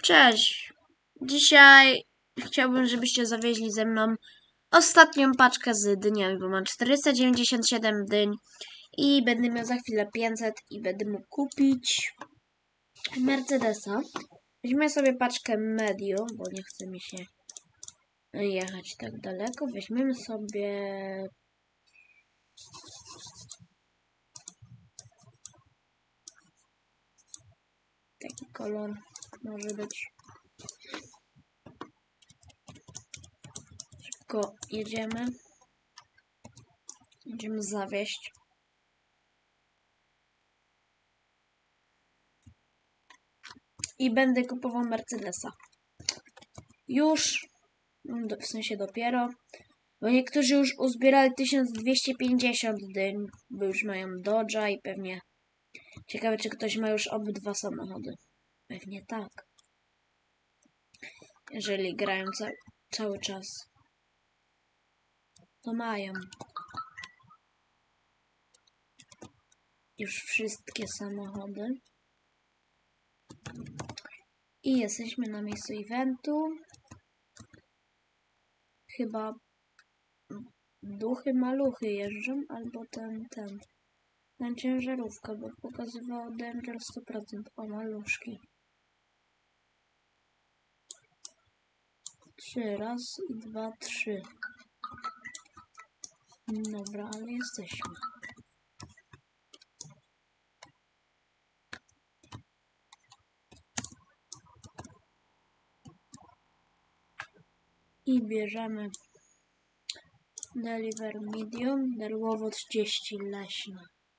Cześć! Dzisiaj chciałbym, żebyście zawieźli ze mną ostatnią paczkę z dyniami, bo mam 497 dyń i będę miał za chwilę 500 i będę mógł kupić Mercedesa. Weźmy sobie paczkę medium, bo nie chce mi się jechać tak daleko. Weźmiemy sobie taki kolor, może być. Szybko jedziemy. Będziemy zawieźć. I będę kupował Mercedesa. Już, w sensie dopiero, bo niektórzy już uzbierali 1250 dyń, bo już mają Dodge'a i pewnie ciekawe, czy ktoś ma już obydwa samochody. Pewnie tak. Jeżeli grają cały czas, to mają już wszystkie samochody. I jesteśmy na miejscu eventu. Chyba duchy maluchy jeżdżą, albo ten ciężarówka, bo pokazywało Danger 100%. O, maluszki. 3, raz i 2, 3. Dobra, ale jesteśmy. I bierzemy Deliver Medium, Derłowo 30 leśne.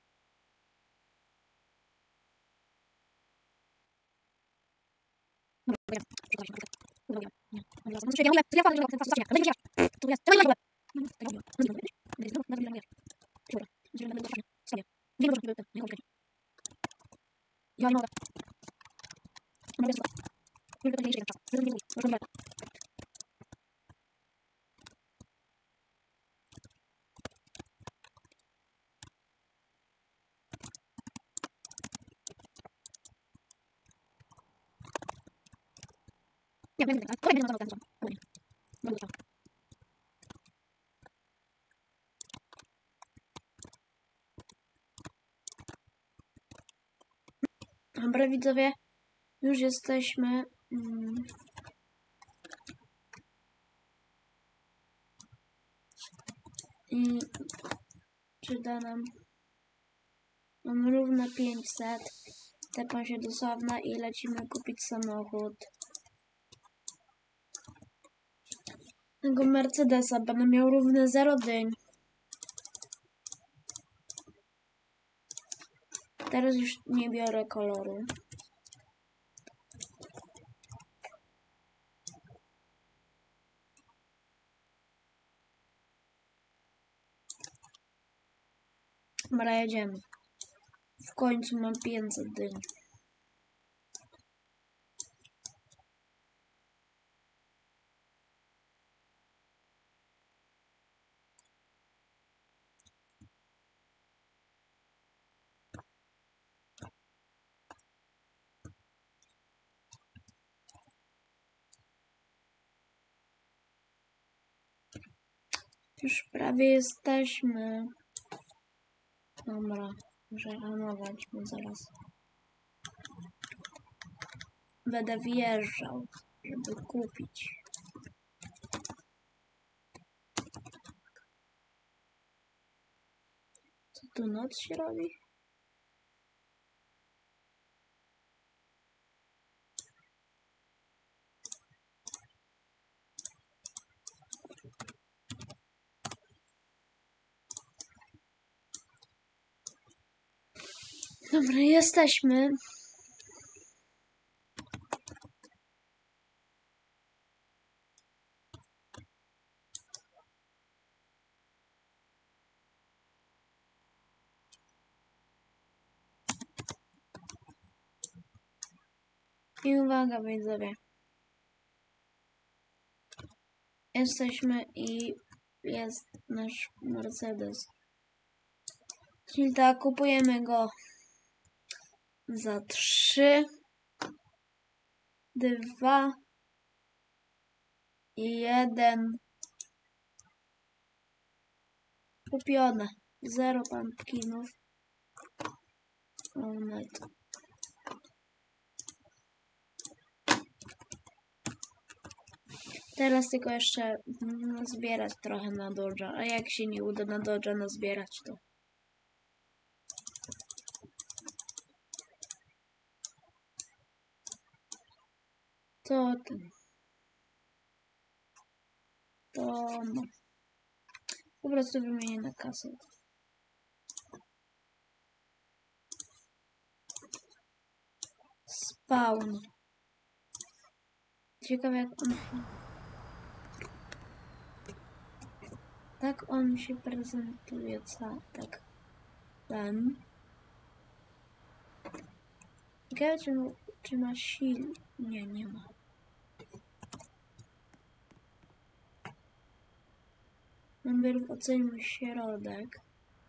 Dobra, widzowie, już jesteśmy. I czy da nam? Mam równo 500. Tepam się do Sławna i lecimy kupić samochód. Tego Mercedesa będę miał równe 0 dyń. Teraz już nie biorę koloru. Dobra, jedziemy. W końcu mam 500 dyń. Już prawie jesteśmy. Dobra, muszę hamować, bo zaraz będę wjeżdżał, żeby kupić. Co tu noc się robi? Dobra, jesteśmy. I uwaga, widzowie. Jesteśmy i jest nasz Mercedes. Czyli tak, kupujemy go za 3. 2 i 1. Kupione. 0 pumpkinów. Teraz tylko jeszcze zbierać trochę na dodża, a jak się nie uda na dodża nazbierać, to no. Po prostu wymienię na kasę. Spawn. Ciekawe jak on... Tak on się prezentuje, tak. Ten. Ciekawe czy ma sił. Nie ma. Najpierw ocenimy środek.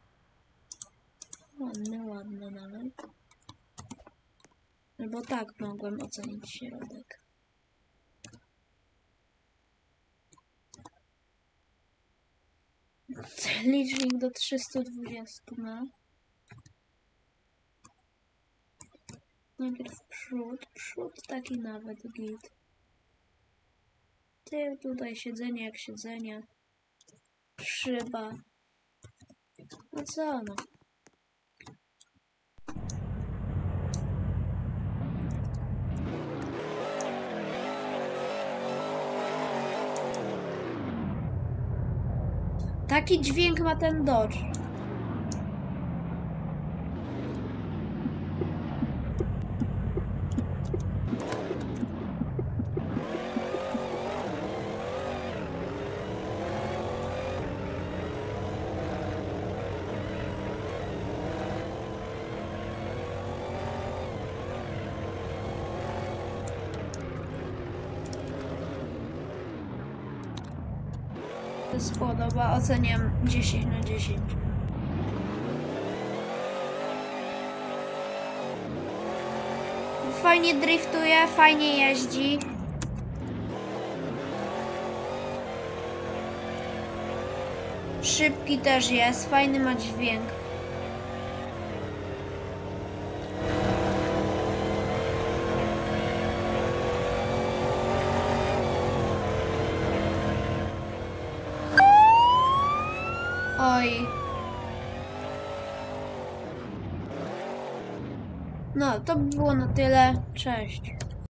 Ładny nawet. Albo tak mogłem ocenić środek. Licznik do 320 ma. Najpierw przód taki nawet git. Tył tutaj siedzenie jak siedzenie. Szyba. No co no. Taki dźwięk ma ten Dodge. To się podoba, oceniam 10 na 10. Fajnie driftuje, fajnie jeździ. Szybki też jest, fajny ma dźwięk. Oj. No, to by było na tyle. Cześć.